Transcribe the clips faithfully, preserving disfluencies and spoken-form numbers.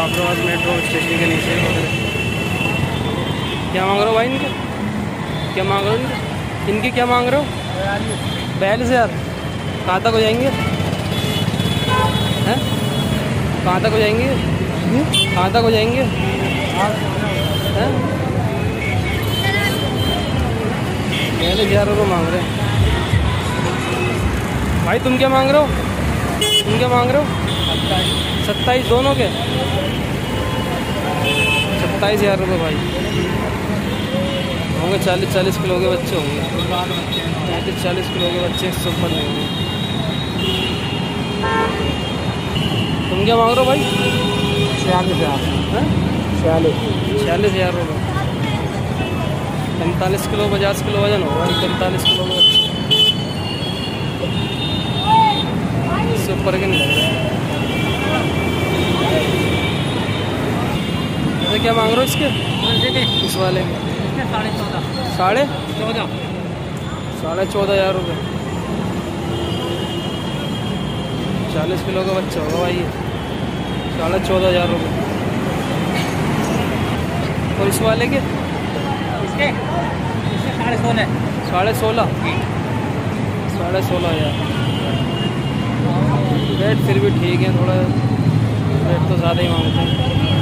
Jafrabad metro station के नीचे। क्या मांग रहे हो भाई इनके? क्या मांग रहे हो इनके? इनके क्या मांग रहे हो? बयालीस हज़ार। कहाँ तक हो जाएंगे? हैं कहाँ तक हो जाएंगे? कहाँ तक हो जाएंगे? हैं बयालीस हज़ार रुपये मांग रहे हैं भाई। तुम क्या मांग रहे हो? तुम क्या मांग रहे हो? सत्ताईस दोनों के सत्ताईस हज़ार रुपये भाई। होंगे चालीस चालीस किलो के बच्चे होंगे। पैंतीस चालीस किलो के बच्चे इससे ऊपर नहीं होंगे। तुम क्या मांग रहे हो भाई? छियालीस हज़ार। छियालीस छियालीस हज़ार रुपये। पैंतालीस किलो पचास किलो वजन होगा। पैंतालीस किलो के बच्चे इससे ऊपर के नहीं लग रहे। तो क्या मांग रहे हो इसके? इस वाले के साढ़े चौदह साढ़े चौदह साढ़े चौदह हज़ार रुपये। चालीस किलो का बच्चा होगा भाई ये। साढ़े चौदह हज़ार रुपये। और इस वाले के? इसके इसके साढ़े सोलह साढ़े सोलह साढ़े सोलह हज़ार। रेट फिर भी ठीक है, थोड़ा रेट तो ज़्यादा ही मांगते हैं।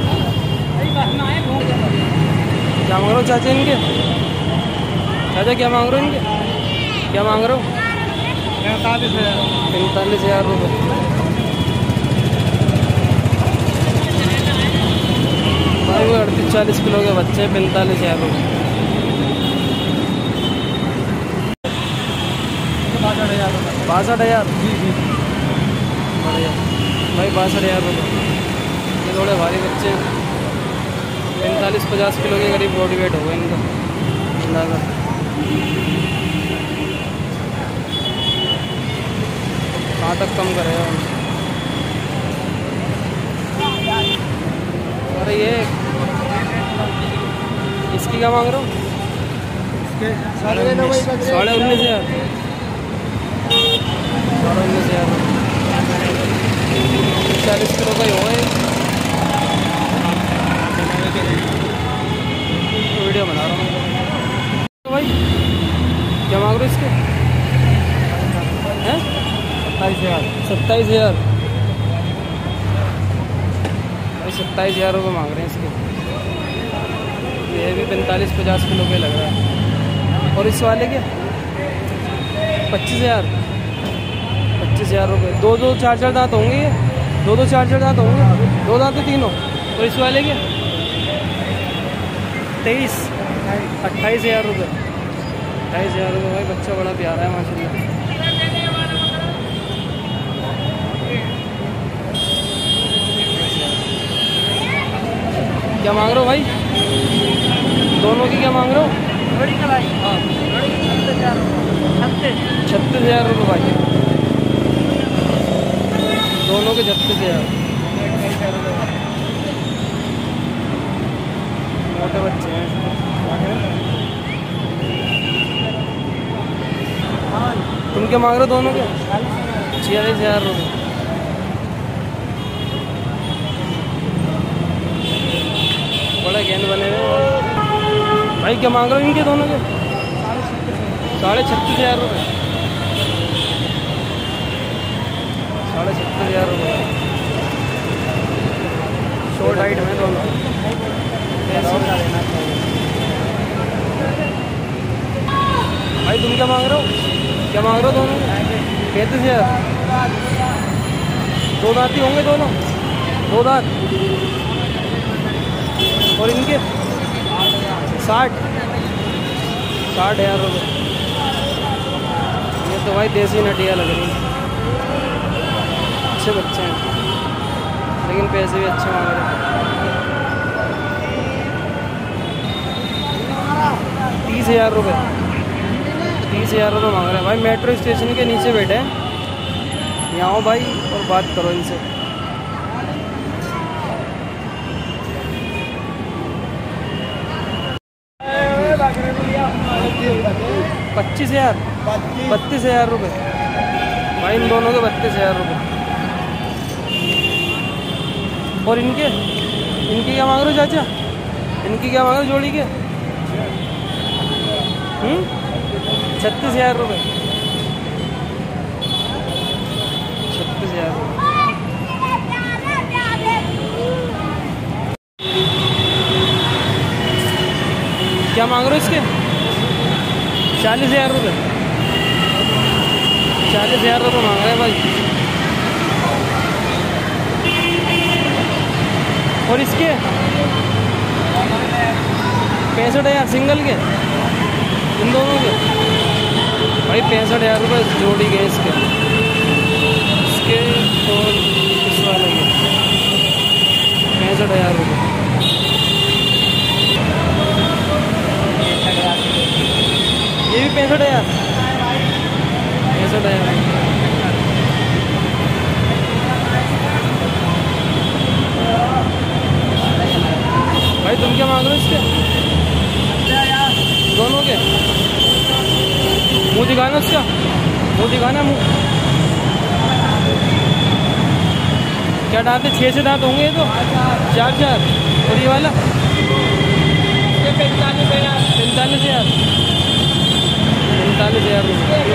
क्या मांग रहे हो चाचा इनके? चाचा क्या मांग रहे हो इनके? क्या मांग रहे हो? पैंतालीस हज़ार पैंतालीस हज़ार रुपये। भाई वो अड़तीस चालीस किलो के बच्चे हैं। पैंतालीस हज़ार रुपये। बासठ हज़ार बासठ हज़ार जी जी बढ़िया भाई। बासठ हज़ार रुपये। ये थोड़े भारी बच्चे पैंतालीस पचास किलो के करीब बॉडी वेट होगा इनका अंदाजा। कहाँ तक कम करेगा? अरे ये इसकी क्या मांग रहे हो? इसके साढ़े उन्नीस साढ़े उन्नीस हज़ार साढ़े उन्नीस हज़ार चालीस किलो का ही होगा ये। वीडियो बना रहा हूँ भाई। क्या मांग रहे हो इसके? हैं सत्ताईस हज़ार सत्ताईस हज़ार भाई। सत्ताईस हज़ार रुपये मांग रहे हैं इसके। ये भी पैंतालीस पचास किलो के लग रहा है। और इस वाले के पच्चीस हज़ार पच्चीस हज़ार रुपये। दो दो चार चार दांत होंगे ये। दो दो चार चार दांत होंगे। दो दांत तीनों। और इस वाले के तेईस अट्ठाईस हज़ार रुपये। अट्ठाईस हज़ार रुपये भाई। बच्चा बड़ा प्यारा है माशाल्लाह। क्या मांग रहे हो भाई? दोनों की क्या मांग रहे हो? बड़ी कलाई हाँ छत्तीस छत्तीस हज़ार रुपये भाई। दोनों के छत्तीस हज़ार। मोटे बच्चे हैं। तुम क्या मांग रहे हो दोनों के? छियालीस हज़ार रुपये। बड़ा गेंद बने हुए भाई। क्या मांग रहे हो इनके दोनों के? साढ़े छत्तीस हज़ार रुपये। साढ़े छत्तीस हज़ार रुपये। शॉर्ट हाइट में दोनों। भाई तुम क्या मांग रहे हो? क्या मांग रहे हो दोनों? पैंतीस हज़ार। दो दांत ही होंगे दोनों। दो दांत। और इनके साठ साठ हज़ार रुपये। ये तो भाई देसी नटिया लग रही है। अच्छे बच्चे हैं लेकिन पैसे भी अच्छे मांग रहे हैं। तीस हज़ार रुपये। तीस हज़ार रुपये मांग रहे हैं भाई। मेट्रो स्टेशन के नीचे बैठे हैं। यहाँ आओ भाई और बात करो इनसे। पच्चीस हज़ार बत्तीस हज़ार रुपये भाई। इन दोनों के बत्तीस हज़ार रुपये। और इनके इनकी क्या मांग रहे हो चाचा? इनकी क्या मांग रहे हो जोड़ी के? हम्म छत्तीस हजार रुपये छत्तीस हजार क्या मांग रहे हो इसके? चालीस हजार रुपये चालीस हजार रुपये मांग रहे हैं भाई। और इसके पैंसठ हजार सिंगल के, इन दोनों के भाई पैंसठ हजार रुपये जोड़ी के इसके इसके और इस वाले के पैंसठ हजार रुपये। ये भी पैंसठ हजार पैंसठ हजार भाई। तुम क्या मांग रहे हो इसके? दोनों के मुँह दिखाना, उसका मुँह दिखाना मुँह। क्या दांत है? छः से दांत होंगे ये तो, चार चार। और ये वाला पैंतालीस हजार पैंतालीस हजार पैंतालीस हजार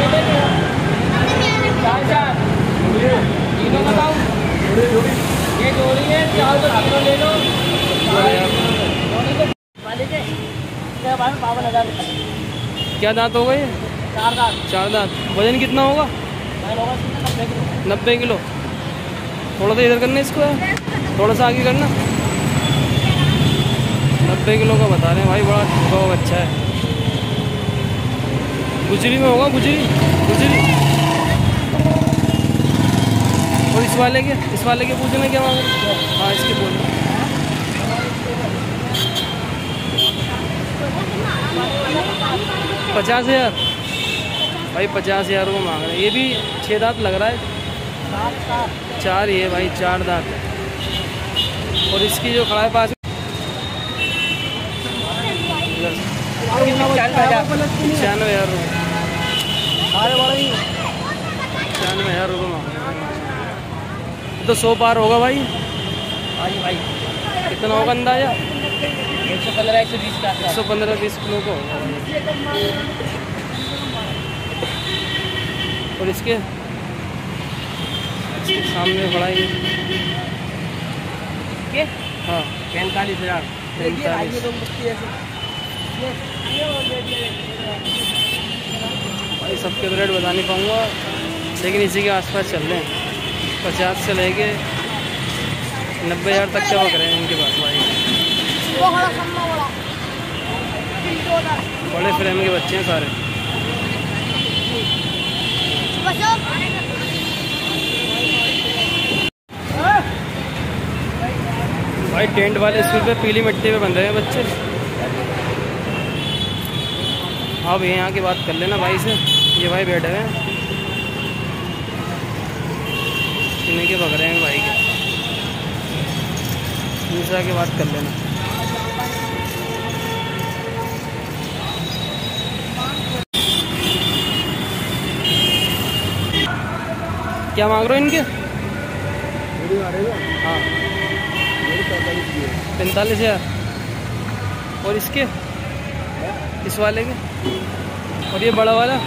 तीनों बताओ। ये जोड़ी है, चार तो तीनों ले लो। बावन हजार क्या दांत होगा ये? चार दांत चार दांत। वजन कितना होगा? नब्बे किलो। थोड़ा सा इधर करना इसको, थोड़ा सा आगे करना। नब्बे किलो का बता रहे हैं भाई, बड़ा बहुत अच्छा है। गुजरी में होगा, गुजरी गुजरी। और इस वाले के इस वाले के पूछने क्या मांग रहे? हाँ इसके बोल पचास हजार भाई, पचास हजार रुपये मांग रहे हैं। ये भी छः दांत लग रहा है, चार ही है भाई, चार दांत है। और इसकी जो खड़ा है पास छियानवे हजार रुपये छियानवे हजार रुपये मांग रहे हैं। तो सौ पार होगा भाई। भाई कितना होगा अंदाजा? एक सौ पंद्रह एक सौ बीस का एक सौ पंद्रह बीस किलो का होगा। और इसके इसके सामने खड़ा है हाँ पैंतालीस हजार पैंतालीस। भाई सबके रेट बता नहीं पाऊँगा, लेकिन इसी के आसपास चल रहे हैं। पचास से लेके नब्बे हज़ार तक चमक रहे हैं इनके पास भाई। बड़े फ्रेम के बच्चे हैं सारे। भाई टेंट वाले स्कूल पे पीली मिट्टी पे बन रहे हैं बच्चे। अब यहाँ की बात कर लेना भाई से। ये भाई बैठे हुए हैं, इन्हीं के भग रहे हैं भाई के। दूसरा की बात कर लेना। क्या मांग रहे हो इनके? हाँ पैंतालीस हजार। और इसके इस वाले के? और ये बड़ा वाला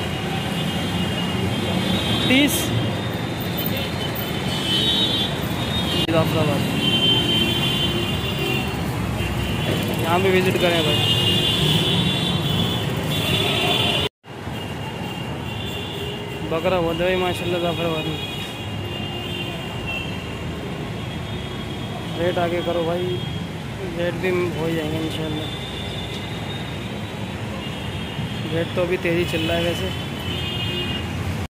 तीस। जाफराबाद यहाँ भी विजिट करें भाई। बकरा बहुत है भाई माशाल्लाह जाफराबाद में। रेट आगे करो भाई, रेट भी हो जाएंगे इंशाल्लाह। रेट तो अभी तेज़ी चल रहा है वैसे।